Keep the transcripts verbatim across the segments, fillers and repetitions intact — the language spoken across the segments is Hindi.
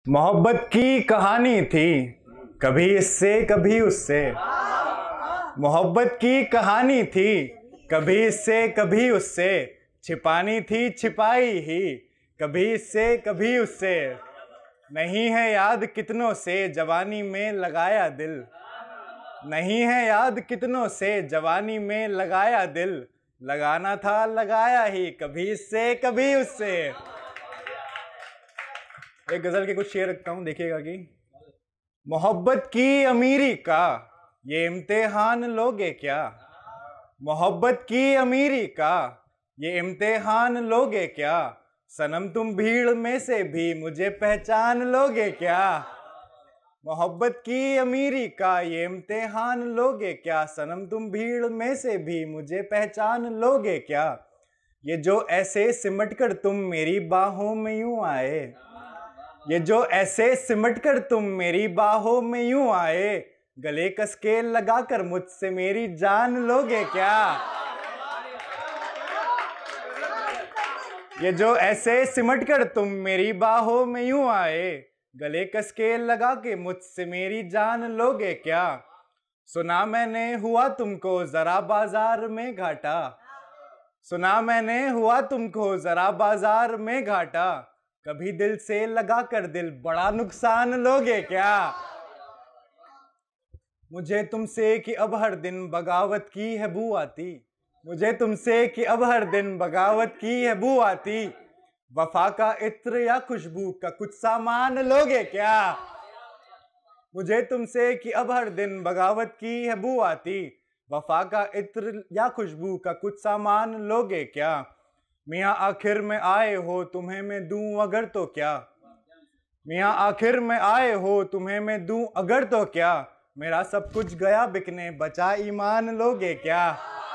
मोहब्बत की कहानी थी, कभी इससे कभी उससे। मोहब्बत की कहानी थी, कभी इससे कभी उससे। छिपानी थी छिपाई ही, कभी इससे कभी उससे। नहीं है याद कितनों से जवानी में लगाया दिल। नहीं है याद कितनों से जवानी में लगाया दिल। लगाना था लगाया ही, कभी इससे कभी उससे। एक गजल के कुछ शेर रखता हूं, देखिएगा कि मोहब्बत की अमीरी का ये इम्तिहान लोगे क्या। मोहब्बत की अमीरी का ये इम्तिहान लोगे क्या। सनम तुम भीड़ में से भी मुझे पहचान लोगे क्या। मोहब्बत की अमीरी का ये इम्तिहान लोगे क्या। सनम तुम भीड़ में से भी मुझे पहचान लोगे क्या। ये जो ऐसे सिमट कर तुम मेरी बाहों में यूं आए। ये जो ऐसे सिमट कर तुम मेरी बाहों में यूं आए। गले कस के लगा कर मुझसे मेरी जान लोगे क्या। ये जो ऐसे सिमट कर तुम मेरी बाहों में यूं आए। गले कस के लगा के मुझसे मेरी जान लोगे क्या। सुना मैंने हुआ तुमको जरा बाजार में घाटा। सुना मैंने हुआ तुमको जरा बाजार में घाटा। कभी दिल से लगा कर दिल बड़ा नुकसान लोगे क्या। मुझे तुमसे कि अब हर दिन बगावत की है बू आती। मुझे तुमसे कि अब हर दिन बगावत की है बू आती। वफा का इत्र या खुशबू का कुछ सामान लोगे क्या। मुझे तुमसे कि अब हर दिन बगावत की है बू आती। वफा का इत्र या खुशबू का कुछ सामान लोगे क्या। मियाँ आखिर में आए हो तुम्हें मैं दूं अगर तो क्या। मियाँ आखिर में आए हो तुम्हें मैं दूं अगर तो क्या। मेरा सब कुछ गया बिकने बचा ईमान लोगे क्या।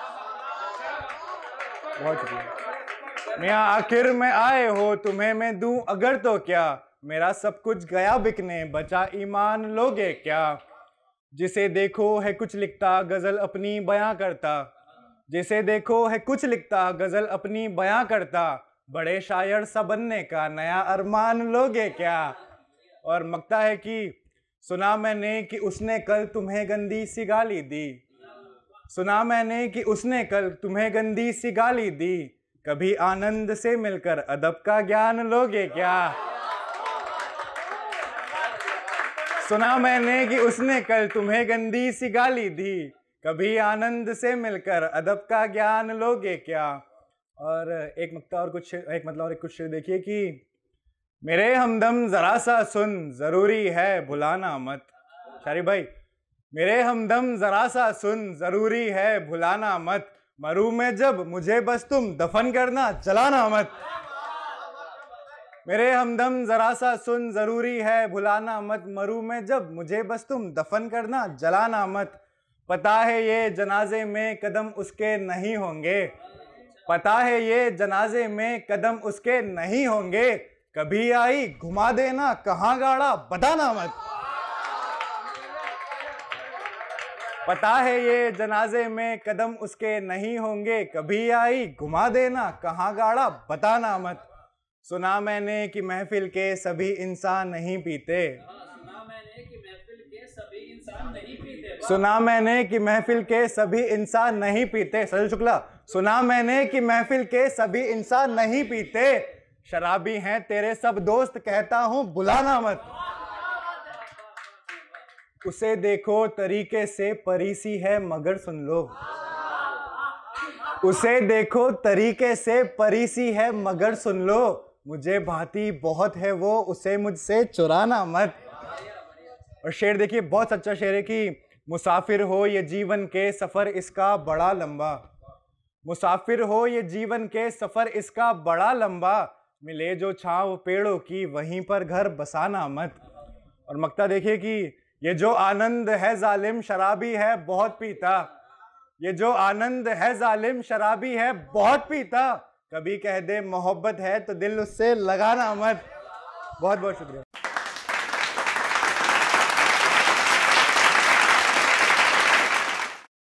बहुत शुक्रिया। मियाँ आखिर में आए हो तुम्हें मैं दूं अगर तो क्या। मेरा सब कुछ गया बिकने बचा ईमान लोगे क्या। जिसे देखो है कुछ लिखता गजल अपनी बयां करता। जिसे देखो है कुछ लिखता गजल अपनी बयां करता। बड़े शायर सा बनने का नया अरमान लोगे क्या। और मकता है कि सुना मैंने कि उसने कल तुम्हें गंदी सी गाली दी। सुना मैंने कि उसने कल तुम्हें गंदी सी गाली दी। कभी आनंद से मिलकर अदब का ज्ञान लोगे क्या। सुना मैंने कि उसने कल तुम्हें गंदी सी गाली दी। कभी आनंद से मिलकर अदब का ज्ञान लोगे क्या। और एक मकता और कुछ एक मतलब और एक कुछ शेर देखिए कि मेरे हमदम जरा सा सुन जरूरी है भुलाना मत। शारी भाई, मेरे हमदम जरा सा सुन जरूरी है भुलाना मत। मरू में जब मुझे बस तुम दफन करना जलाना मत। मेरे हमदम जरा सा सुन जरूरी है भुलाना मत। मरू में जब मुझे बस तुम दफन करना जलाना मत। पता है ये जनाजे में कदम उसके नहीं होंगे। पता है ये जनाजे में कदम उसके नहीं होंगे। कभी आई घुमा देना कहाँ गाड़ा बताना मत। पता है ये जनाजे में कदम उसके नहीं होंगे। कभी आई घुमा देना कहाँ गाड़ा बताना मत। सुना मैंने कि महफिल के सभी इंसान नहीं पीते। सुना मैंने कि महफिल के सभी इंसान नहीं पीते। सजल शुक्ला, सुना मैंने कि महफिल के सभी इंसान नहीं पीते। शराबी हैं तेरे सब दोस्त कहता हूं बुलाना मत। उसे देखो तरीके से परी सी है मगर सुन लो। उसे देखो तरीके से परी सी है मगर सुन लो। मुझे भांति बहुत है वो उसे मुझसे चुराना मत। और शेर देखिए, बहुत अच्छा शेर है कि मुसाफिर हो ये जीवन के सफ़र इसका बड़ा लंबा। मुसाफिर हो ये जीवन के सफ़र इसका बड़ा लंबा। मिले जो छांव पेड़ों की वहीं पर घर बसाना मत। और मकता देखिए कि ये जो आनंद है जालिम शराबी है बहुत पीता। ये जो आनंद है जालिम शराबी है बहुत पीता। कभी कह दे मोहब्बत है तो दिल उससे लगाना मत। बहुत बहुत शुक्रिया।